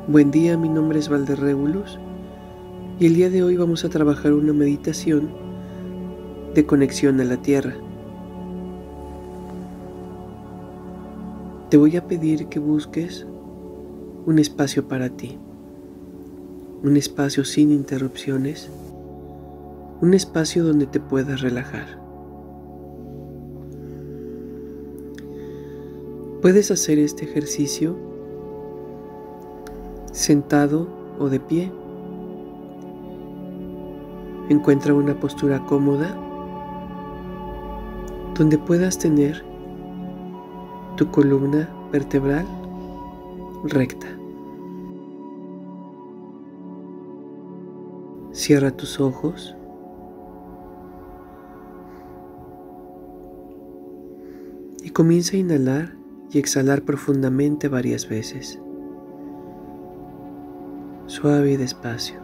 Buen día, mi nombre es Valderregulus y el día de hoy vamos a trabajar una meditación de conexión a la Tierra. Te voy a pedir que busques un espacio para ti, un espacio sin interrupciones, un espacio donde te puedas relajar. Puedes hacer este ejercicio sentado o de pie. Encuentra una postura cómoda donde puedas tener tu columna vertebral recta. Cierra tus ojos y comienza a inhalar y exhalar profundamente varias veces, suave y despacio.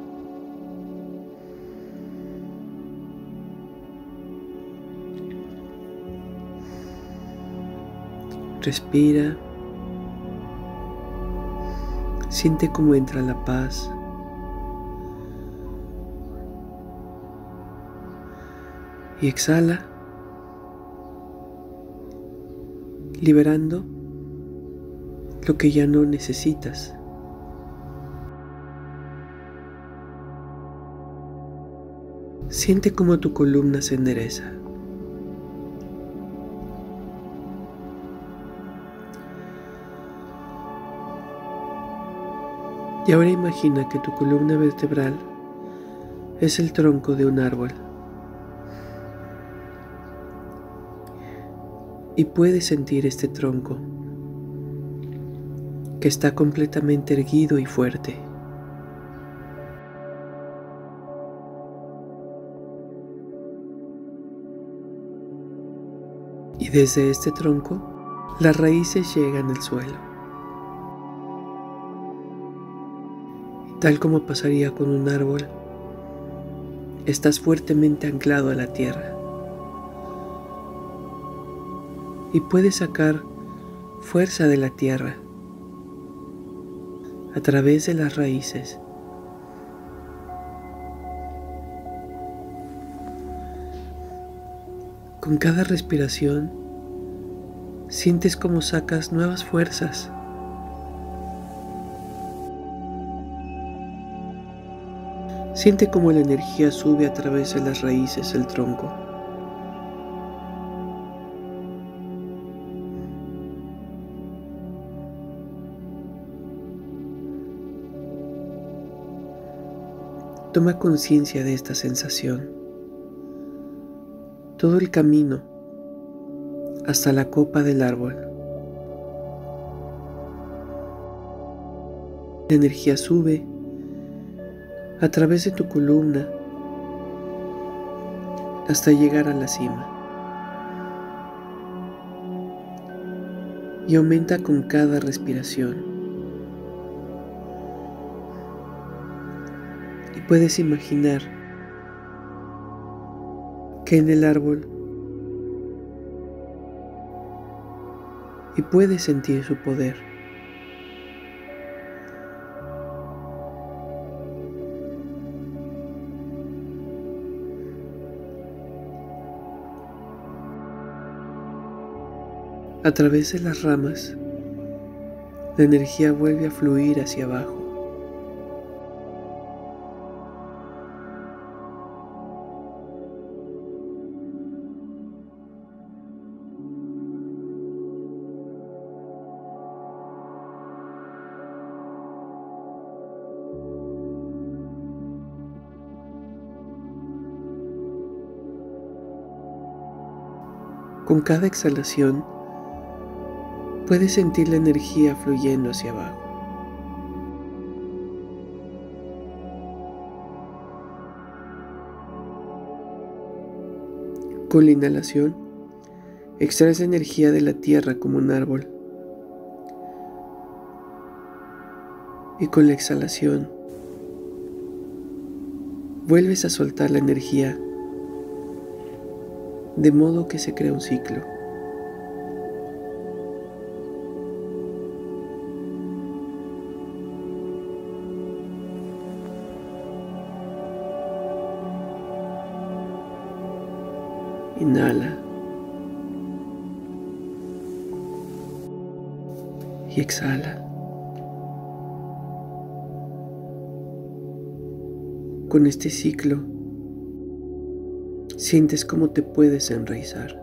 Respira, siente cómo entra la paz y exhala, liberando lo que ya no necesitas. Siente cómo tu columna se endereza. Y ahora imagina que tu columna vertebral es el tronco de un árbol. Y puedes sentir este tronco que está completamente erguido y fuerte. Y desde este tronco, las raíces llegan al suelo. Tal como pasaría con un árbol, estás fuertemente anclado a la tierra. Y puedes sacar fuerza de la tierra a través de las raíces. Con cada respiración, sientes cómo sacas nuevas fuerzas. Siente cómo la energía sube a través de las raíces del tronco. Toma conciencia de esta sensación. Todo el camino hasta la copa del árbol. La energía sube a través de tu columna hasta llegar a la cima. Y aumenta con cada respiración. Y puedes imaginar que en el árbol y puedes sentir su poder. A través de las ramas, la energía vuelve a fluir hacia abajo. Con cada exhalación, puedes sentir la energía fluyendo hacia abajo. Con la inhalación, extraes energía de la tierra como un árbol. Y con la exhalación, vuelves a soltar la energía, de modo que se crea un ciclo. Inhala y exhala. Con este ciclo, sientes cómo te puedes enraizar.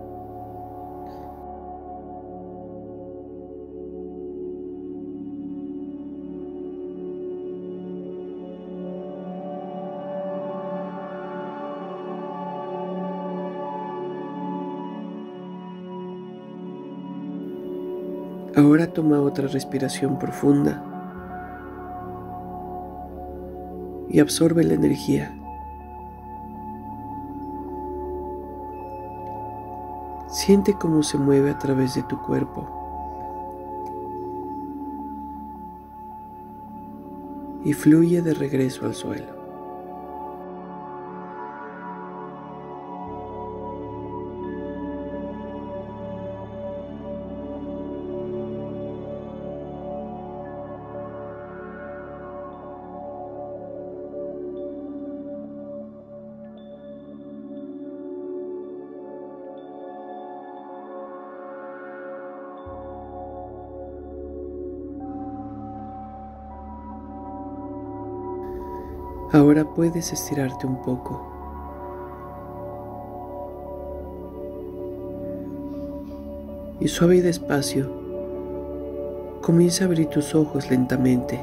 Ahora toma otra respiración profunda y absorbe la energía. Siente cómo se mueve a través de tu cuerpo y fluye de regreso al suelo. Ahora puedes estirarte un poco. Y suave y despacio, comienza a abrir tus ojos lentamente.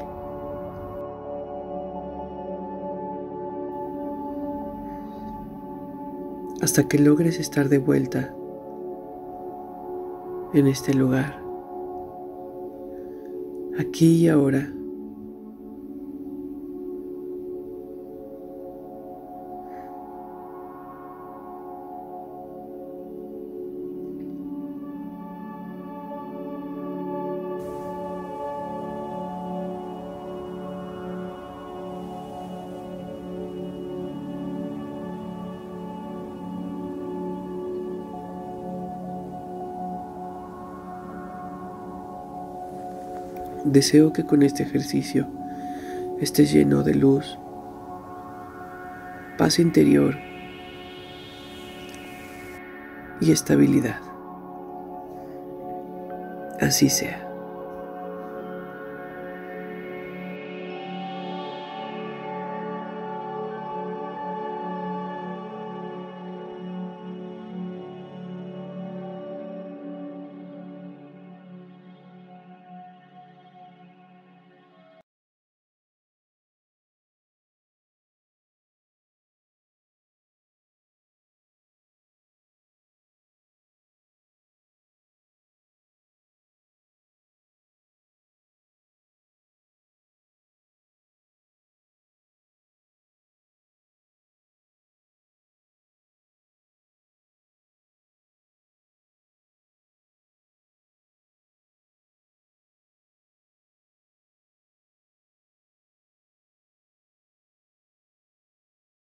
Hasta que logres estar de vuelta en este lugar, aquí y ahora. Deseo que con este ejercicio estés lleno de luz, paz interior y estabilidad. Así sea.